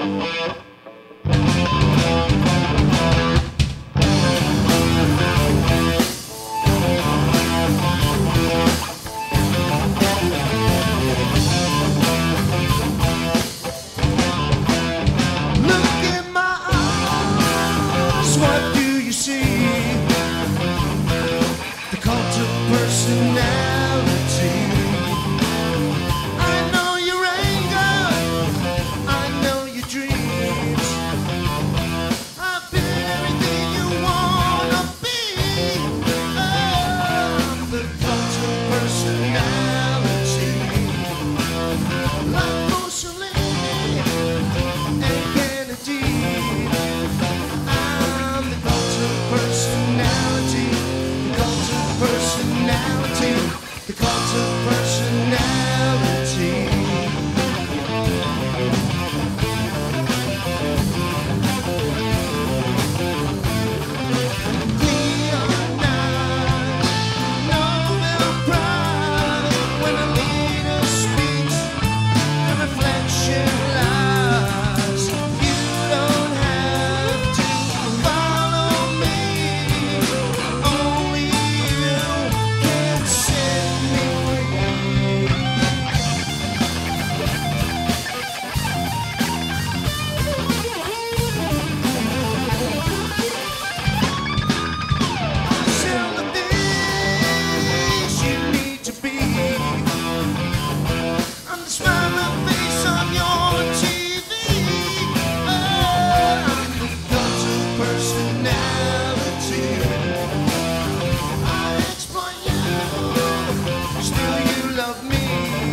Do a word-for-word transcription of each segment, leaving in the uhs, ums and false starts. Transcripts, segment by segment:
The cult of personality. We are not Nobel Prize. When a leader speaks, the reflection lies. You don't have to follow me. Only you can set me free. Sell the things you need to be. I'm the smiling face on your T V. Oh, I'm the cult of personality. I exploit you, still you love me.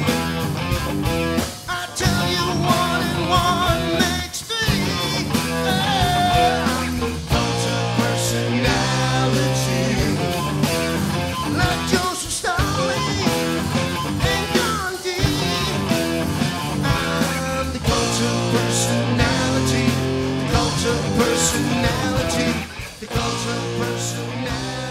I tell you one and one makes three. Oh, I'm the cult of personality. Like Joseph Stalin and Gandhi, I'm the cult of personality. The cult of personality. The cult of personality.